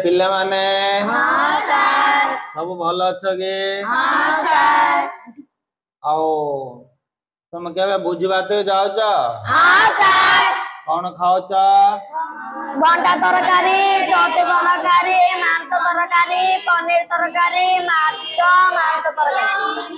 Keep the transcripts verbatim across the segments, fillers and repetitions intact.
पिले माने हाँ सर सब भल अच्छे गे हाँ सर आओ तुम केबे बुझी बाते जाउच हाँ सर कौन खाउच घंटा तरकारी चौथे तरकारी मांस तरकारी पनीर तरकारी माछ मांस तरकारी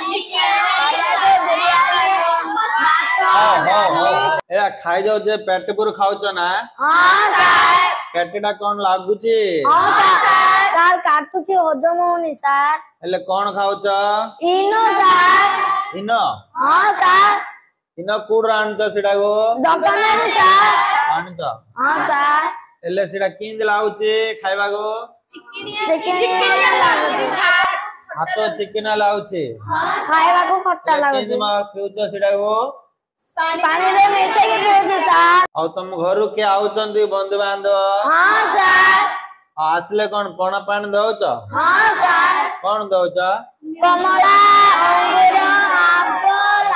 एरा खाई जाओ जे पेट पुर खाउच ना हाँ सर पेटटा कौन लागुची हाँ सर सर काटुची हजम होनी सर हेले कौन खाउच इनो सर इनो हाँ सर इनो कुड़ आणच सिडा गो दुकान सर आणच हाँ सर हेले सिडा किंद लाउची खाइबा गो चिकन लागुची सर हातो चिकन लाउची खाइबा को खट्टा किंद लागुची मा पिउच सिडा गो पानी रे मिसे के पिउची सर और तुम घर के आउचंदी बंधु बांधव हाँ सर आसले कौन पणा पानी दउच हाँ सर कौन दउच कमला अंगूर एप्पल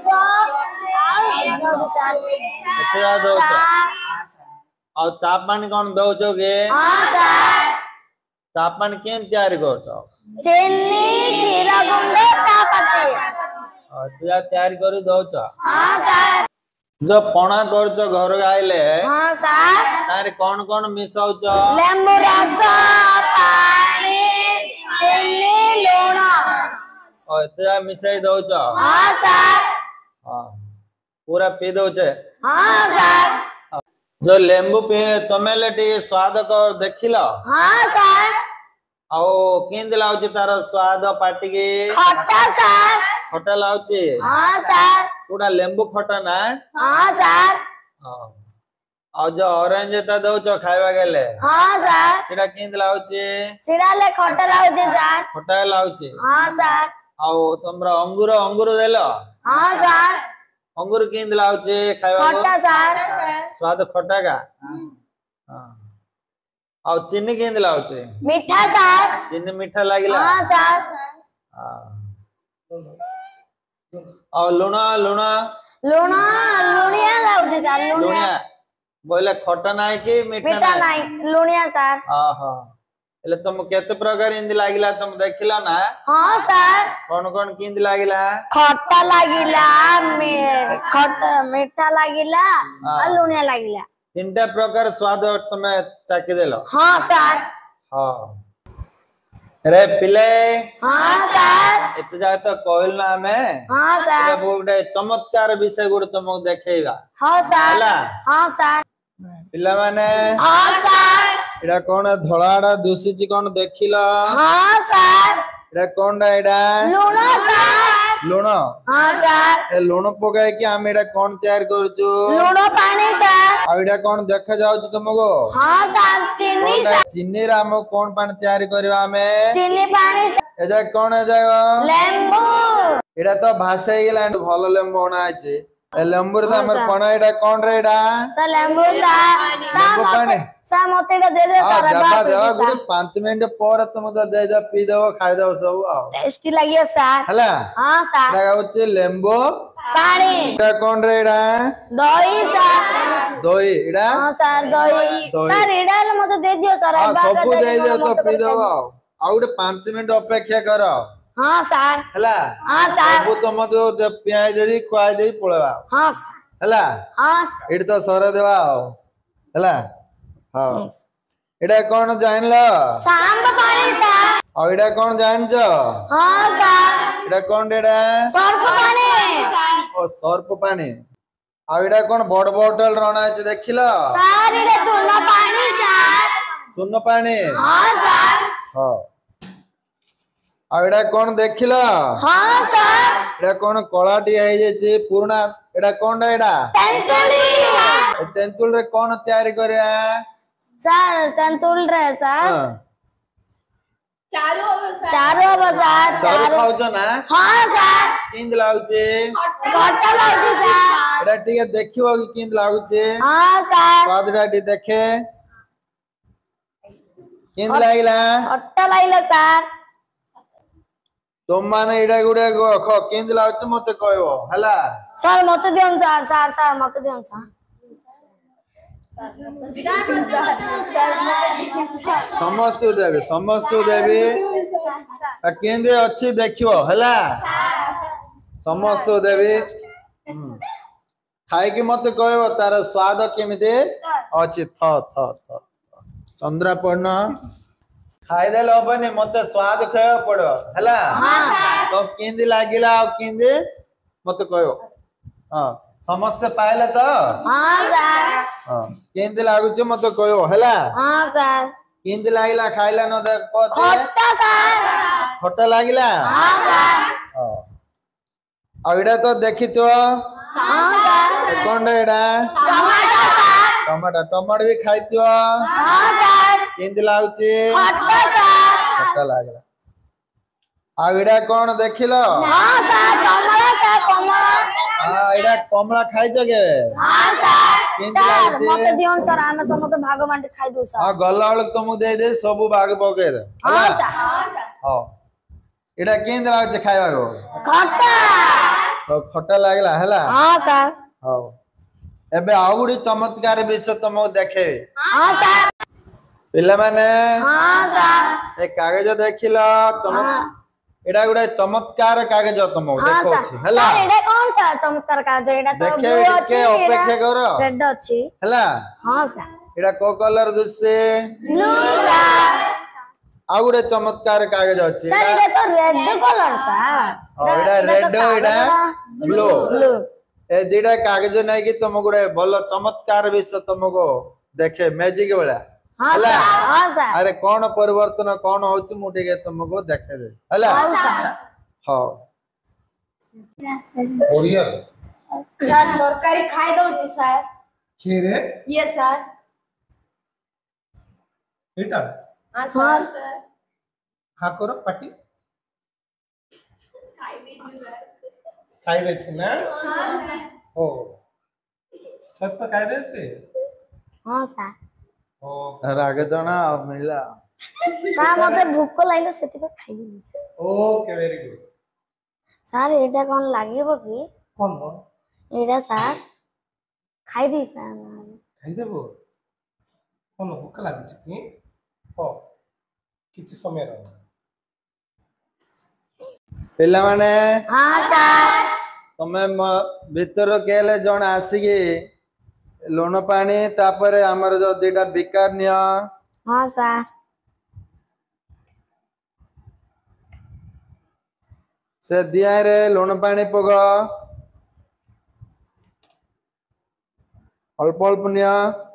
आलू और सर एते दउच और चा पानी कौन दउच गे हाँ सर चा पानी केन तैयारी करछ चीनी खीरा गुंड चापत्ती एते तैयारी करी दउच हाँ सर जो पणा करछ घर आइले हाँ सर तारे कौन कौन मिसाउच लेंबू रस पानी चीनी लूण और एते मिसाई दउच हाँ सर हां पूरा पी दउचे हाँ सर जो लेंबू पी तमे लेटी स्वाद कर देखिलो हाँ सर आओ केंद लाउची तार स्वाद पाटी के खट्टा सर खटा लाउची हाँ सर पूरा लेंबू खटा ना हाँ सर हां और जो ऑरेंज ता दउच खाइबा गेले हाँ सर सेडा केंद लाउची सिरा ले खट्टा लाउची सर खटा लाउची हाँ सर आओ तमरा अंगूर अंगूर देलो हाँ सर अंगूर केंद लाउची खाइबा खट्टा सर स्वाद खटा का हां और चीनी केंद लाउची मीठा सर चीनी मीठा लागिला हाँ सर हां और लुणा लुणा लूण लुणिया लाउची सर लुणिया लुणिया बोले खटा नाही कि मीठा मीठा नाही नहीं लुणिया सर हां हां એટલે तुम केते प्रकार इंदी लागिला तुम देखिला ना हाँ सर कौन कौन किंद लागिला खट्टा लागिला खट्टा मीठा लागिला और लुणिया लागिला तीनटा प्रकार स्वाद तुमे चाकी देलो हाँ सर हां रे पिले हाँ सर एते जा तो कहल ना हमें हाँ सर गोटे चमत्कार विषय गुड तुमको देखेगा हाँ सर ହେଲା हाँ सर पिला माने हाँ सर एडा कोन धଳାडा दूसिची कोन देखिला हाँ सर एडा कोनडा एडा लूण सर लुण हाँ सर ए लुण पकाय कि हम एडा कोन तैयार करछु लूण पानी सर आ एडा कोन देखा जाउछ तुमको हाँ सर चीनी सर चीनी रा हम कोन पानी तैयार करबा हमें चीनी पानी सर एजा कोन एजा लेंबू एडा तो भाषा गेला भलो लेंबू होना आछे ए लेंबू रे हमर कोन एडा कोन रे एडा सर लेंबू सर लेंबू पानी सर मते एटा दे दे सर जबा देवा गुडी पाँच मिनिट पर तुम तो दे जा पी देबो खाइ देबो सब आ टेस्टी लागियो सर हला हाँ सर एडा होचे लेंबू पानी एडा कोन रे एडा दही सर दही एडा हाँ सर दही दही। सर एडा ले मते दे दियो सर हां एबा सब के दे दियो तो मते पी दे देबो आ गुडी पाँच मिनिट अपेक्षा करो हाँ सर हला हाँ सर सब तुम जो पियाई देबी खुआई देबी पळवा हाँ सर हला हाँ सर एडी तो सर देवा हला हां एडा कोन जानलो सांब पानी सर आ एडा कोन जानजो हाँ सर एडा कोन एडा सर्फ पानी ओ सर्फ पानी आ एडा कोन बड़ बोतल रना আছে देखिलो सर एडा चूना पानी सर सुन्न पानी हाँ सर हां आ एडा कोन देखिलो हाँ सर एडा कोन कलाटी आइ जे छै पुराना एडा कोन एडा तेंतुली सर तेंतुल रे कोन तैयारी करे सर तेंतुल रे सर हां चारो सर चारो सर चारो खाउछ ना हाँ सर किंद लाउचे खट्टा लागी सर एडा ठीक है देखियो कि किंद लाउचे हाँ सर स्वाद डाटी देखे किंद लागिला खट्टा लागिला सर तुम माने एडा गुडे ख किंद लाउचे मते कहबो हला सर मते दियन सर सर सर मते दियन सर समस्त देवी समस्त देवी केंद्र अच्छी देखियो हला समस्त देवी खाई कि मत कह तार स्वाद केमिति अच्छी थ थ थ चंद्रापर्ण खाईदे हबनी मत स्वाद खाया पड़ो हला तो केंद्र लागिला केंद्र मत कहो हाँ समस्त पाइले तो हाँ सर हाँ केंद्र लागुच मत कहो हला हाँ सर केंद्र लागिला खाइला न दे खट्टा सर खट्टा लागिला हाँ सर हाँ अब इडा तो देखी तो हाँ सर कौन एडा टमाटर सर टमाटर टमाटर भी खाइतियो हाँ सर केंद्र लागुची खट्टा सर खट्टा लागिला अब इडा कौन देखिलो हाँ सर कमला सर कमला हाँ इडा कमला खाई जगे हाँ सर केंद्र सर लागुची मते दियोन सर आमे समते भाग बांटे खाइ दो सर हाँ गल्ला वाले तुमको दे दे सब भाग पके दे हाँ सर हाँ सर हाँ इडा केंद्र लागुची खाइबा को खट्टा सब खट्टा लागला हला हाँ सर हाँ एबे आउडी चमत्कार विषय तुमको देखे हाँ सर पिल्ला माने हाँ सर ए कागज देखिला चमक एडा गुडा चमत्कार कागज तुमको हाँ देखो सर छी हला सर एडा कौन सा चमत्कार का जो एडा तो देखे ब्लू के अछि अपेक्षा करो रेड अछि हला हाँ सर एडा को कलर दुसे ब्लू सर आउडे चमत्कार कागज अछि सर एडा तो रेड कलर सर एडा रेड एडा ब्लू ब्लू ए दिडा कागज नै कि तुम गुडे भलो चमत्कार विषय तुमको देखे मैजिक वाला हाँ सर हाँ सर अरे कौन परिवर्तन कौन होची मुठी के तुमको देखे दे हला हाँ सर हां ओरियल सर तरकारी खाइ दउची सर के रे ये सर एटा हाँ सर हाँ करो पाटी खाई दे छी ना ओ सब तो खाई दे छी हाँ सर ओ राग जना मिला सर मते भूख लागले सेति पे खाइ दिली ओके वेरी गुड सर एटा कोन लागिबो की कौन हो एटा सर खाइ दी सर खाई देबो कौन भूख लागी छी की ओ किछ समय रह पिल्ला माने हाँ सर तमे भीतर केले जण आसीगी लुण पानी तापरे हमर जो दीटा बिकार निया हाँ सर से दिया रे लुण पानी पग अल्प अल्प निया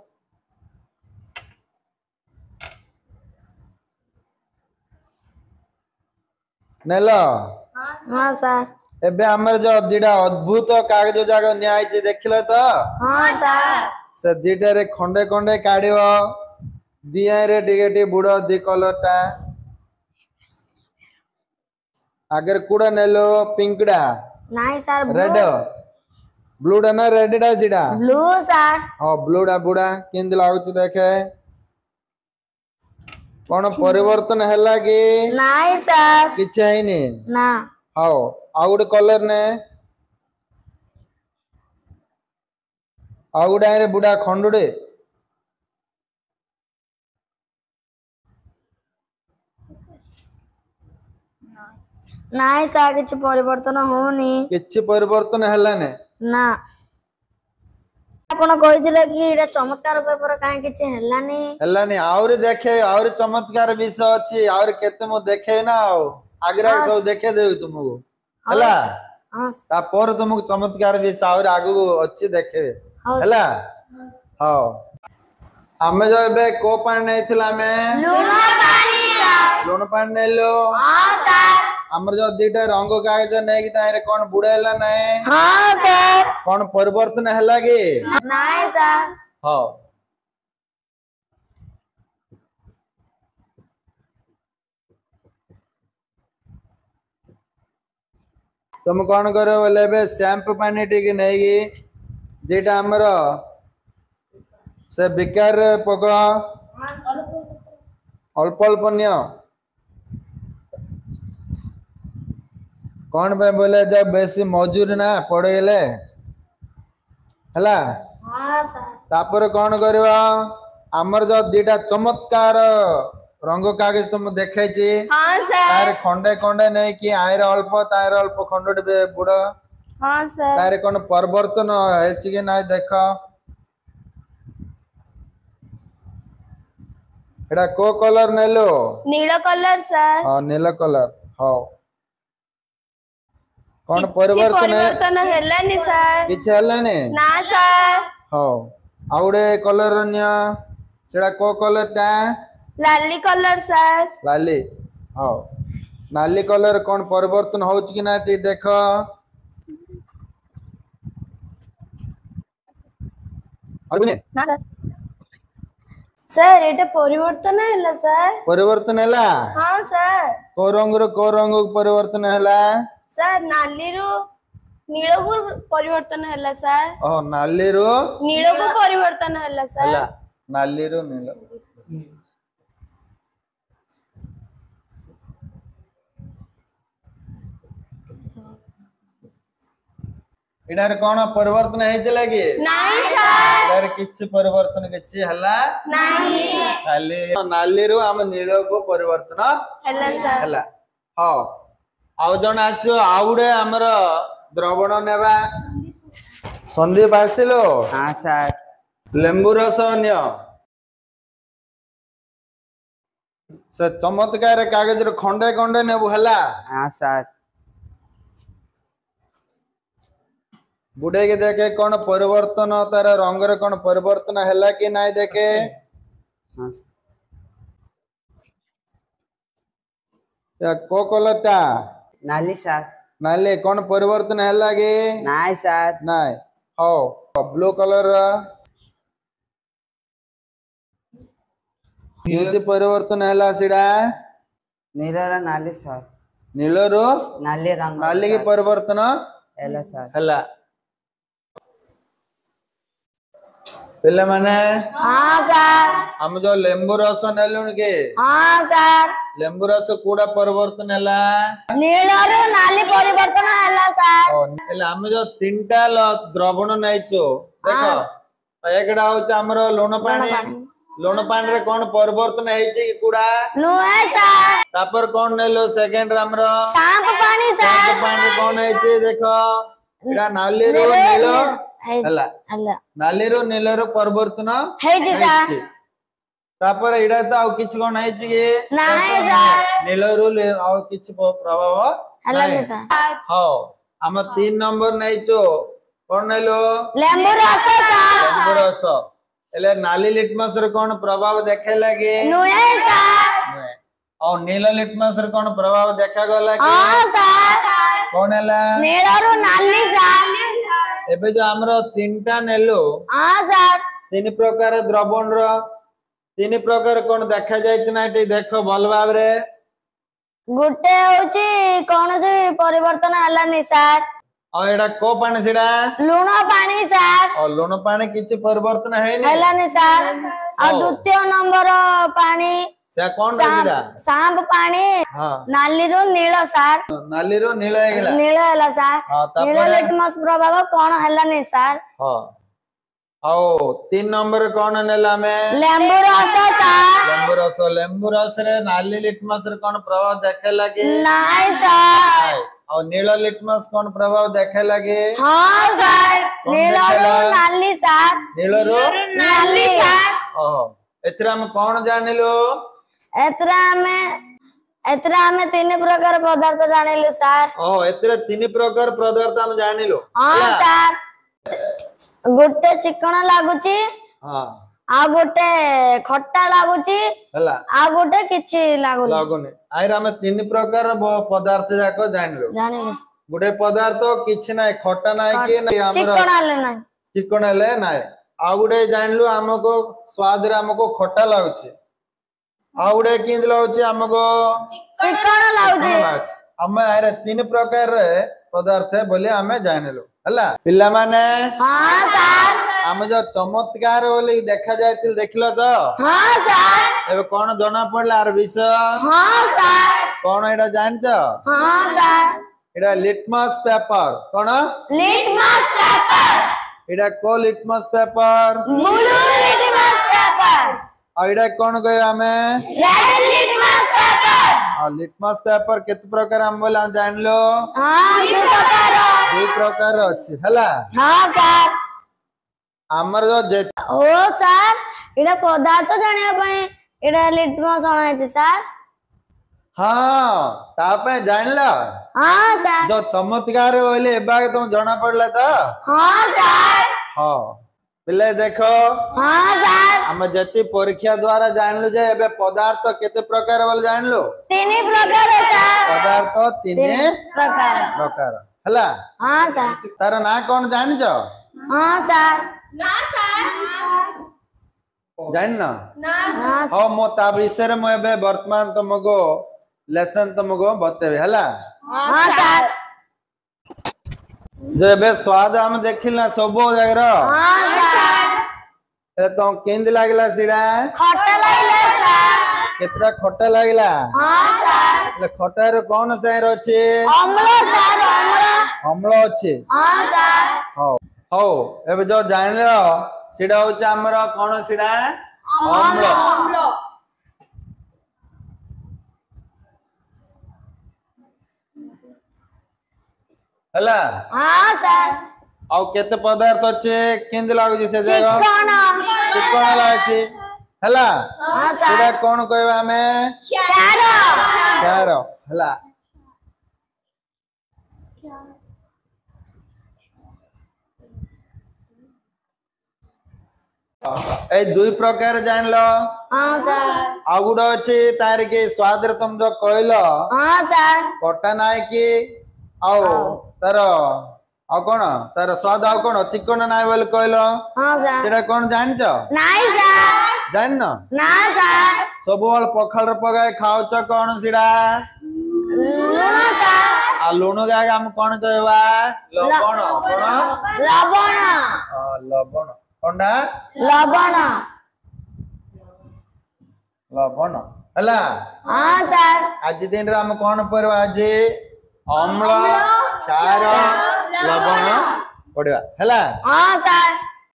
नेला हाँ सर एबे हमर जो दीटा अद्भुत कागज जाग न्याय छी देखिलो तो हाँ सर से दीटा रे खंडे खंडे काढियो दिया रे टिके टी बुडो दी कलरटा आगर कुडा नेलो पिंकडा नहीं सर रेड ब्लूडा ना रेडडा सीडा ब्लू सर हां ब्लूडा बुडा किंद लागुच देखे कोन परिवर्तन हैला कि नहीं सर किछ हैनी ना हां आउड कलर ने आउडा रे बुडा खंडुडे नहीं सर किछ परिवर्तन होनी किछ परिवर्तन हैला ने ना आपण कहिदिले कि एटा चमत्कार पेपर काहे किछ हेलानी हैला ने और देखे और चमत्कार विषय अछि और केते मो देखे ना आगरा सब देखे देउ तुमको हैला हां ता पर तुमको चमत्कार विषय और आगु अछि देखे हैला हां हमें जो बे को पानी नैथिला में लूण पानी लुण पानी नेलो हां सर हमर जो दीटा रंग कागज नै कि तारे कोन बुड़ेला नै हां सर कोन परिवर्तन हैला कि नहीं सर हां तुम कौन करो बोले बे शैम्पू पानी टिके नहीं कि दीटा हमर से बिकार पक अल्प अल्प नियो कौन पे बोले जब बेसी मजूर ना पड़े हला हां सर तापर कौन करवा आमर जो दीटा चमत्कार रंग कागज तुम देखे छी हाँ तार सर खंडे खंडे नहीं कि आयर अल्प तार अल्प खंड बुड़ हाँ सर तार कौन परिवर्तन है कि ना देख एटा को कलर नेलो नील कलर सर हाँ नील कलर हाँ कौन କିଛି परिवर्तन है ପରିବର୍ତ୍ତନ ହେଲାନି सर किछ हलाने ना सर हाँ आउडे कलर निया सेटा को कलर टा लाली कलर सर लाली हाँ नाली कलर कौन परिवर्तन हो कि ना टी देख ना सर सर एटा परिवर्तन हैला सर परिवर्तन हैला हाँ सर को रंग रो को रंग परिवर्तन हैला सर नाली रू नील को परिवर्तन हैला सर ओ नाली रो नील को परिवर्तन हैला सर हैला नाली रो नील इडार कोन परिवर्तन हेतिला कि नहीं सर इडार किछ परिवर्तन किछ हला नहीं खाली नाली रो हम नील को परिवर्तन हैला सर हला हां आउ जण आसियो आउडे हमर द्रवण नेबा संदीप आसिलो हाँ सर लेंबू रस अन्य से चमत्कार कागज रो खंडे खंडे नेबु हला हाँ सर बुढ़े के देखे कौन परिवर्तन तार रंग रे कौन परिवर्तन हैला कि नाय देखे हाँ या को कलर टा नाली सर नाले कौन परिवर्तन हैला कि नाय सर नाय हो ब्लू कलर केते परिवर्तन हैला सिडा नीला रा नाली सर नील रो नाली रंग नाली के परिवर्तन एला सर हैला पिले माने हाँ सर हम जो लेंबू रस नेलुन के हाँ सर लेंबू रस कोडा परिवर्तन हैला नील रू नाली परिवर्तन हैला सर हेले हम जो तीनटा द्रवण नाइचो देखो एकडा होच हमरो लूण पानी लूण पानी रे कोन परिवर्तन हेची कुडा नुए सर तापर कोन नेलो सेकंड रे हमरो सांप पानी सर सांप पानी कोन हेची देखो एडा नाली रो नीलो हला हला नाली रो नीलो रो परिवर्तन हेजी सर तापर एडा तो आउ किछ कोन हेची के नाही सर नीलो रो आउ किछ प्रभाव हला नाही सर हां हम तीन नंबर नाइचो कोन नेलो लेंबू रस सर लेंबू रस एले नाली लिटमस रे कोन प्रभाव देखे लागे नुए सर और नील लिटमस रे कोन प्रभाव देखा गला कि हाँ सर कोन हैला नील रू नाली सर एबे जो हमरो तीनटा नेलो हाँ सर तीन प्रकार द्रवण रो तीन प्रकार कोन देखा जाय छ ना टी देखो भल भाव रे गुटे होची कौन से परिवर्तन हलानी सर और एडा को पानी सिडा लूण पानी सर और लूण पानी किछ परिवर्तन है नहीं हलानी सर और द्वितीय नंबर पानी से कोन रे सिडा सांप पानी हां नाली रू नील सर नाली रो नील हे गेला नील हला सर हां नील तापर लिटमस प्रभाव कौन हलानी सर हां आओ तीन नंबर कौन नेला में लेंबू रस सर लेंबू रस लेंबू रस रे नाली लिटमस रे कोन प्रभाव देखे लागे नहीं सर और नील लिटमस कोन प्रभाव देखे लागे हाँ सर नील रू नाली सर नील रो नाली सर ओहो एतरा में कौन जानिलो एतरा में एतरा में तीन प्रकार पदार्थ जानिलु सर ओहो एतरा तीन प्रकार पदार्थ हम जानिलो हाँ सर गुटे चिकन लागुची हां आ गुटे खट्टा लागुची हला आ गुटे किछि लागुनी लागुने आइरा में तीन प्रकार पदार्थ जाको जानिलो जानिलु गुडे पदार्थ किछ नै खट्टा नै कि नै हमरा चिकन आले नहीं चिकन ले नै आ गुडे जानिलु हमको स्वाद रे हमको खट्टा लागुची आ गुडे किंद लागुची हमको चिकन लागुची हम आइरा तीन प्रकार रे पदार्थ बोले हमें जानिलो हला पिल्ला माने हाँ सर हम जो चमत्कार बोली देखा जायतिल देखलो तो हाँ सर एबे कोन जना पड़ला आर विषय हाँ सर कोन एडा जानतो हाँ सर एडा लिटमस पेपर कोन लिटमस पेपर एटा को litmus paper blue litmus paper और एटा कौन कहे हमें रेड लिटमस पेपर और लिटमस पेपर केते प्रकार हम बोला जान लो हाँ दो प्रकार दो प्रकार अछि हला हाँ सर हमर जो जे ओ सर एटा पदार्थ जानिया पई एटा लिटमस आना है सर हाँ तापे जान लो हाँ सर जो चमत्कार होले एबा तुम जाना पड़ला तो हाँ सर हाँ पिले देखो हाँ सर हम जति परीक्षा द्वारा जान लो जे एबे पदार्थ केते प्रकार बोल जान लो तीन प्रकार है सर पदार्थ तीन प्रकार प्रकार हला हाँ सर तार ना कौन जान छ हाँ सर जान ना हाँ हाँ मो ता विषय रे मो एबे वर्तमान तुमको लेसन तुमको बतेबे हला हाँ सर जो एबे स्वाद हम देखिला सब जगह हाँ सर ए तो केंद लागला सिडा खट्टा लागला सर केतरा खट्टा लागला हाँ सर ले खट्टा रे कौन सैर अछि अम्ल सर अम्ल अम्ल अछि हाँ सर हो हो एबे जो जान लो सिडा होछ हमर कोन सिडा अम्ल हला हाँ सर आउ केते पदार्थ अछि केंद लागु जे से जगह चिकन चिकन लागछि हला हाँ सर सिडा कोन कहबा हमें चार चार हला ए दुई प्रकार जान लो हाँ सर आ गुड अछि तार के स्वाद रे तुम जो कहलो हाँ सर कोटा नाय कि आउ तार आ कोन तार स्वाद आ कोन चिकन नाय बोल कहलो हाँ सर सेटा कोन जान छ नहीं सर जान न ना सर सब बल पखाल रे पगाय खाउ छ कोन सिडा लूण सर आ लूण गाय हम कोन कहबा लवण कोन लवण आ लवण कोंडा लवण लवण हला हाँ सर आज दिन रे हम कोन परवा आज अम्ल क्षार लवण पड़वा हला हाँ सर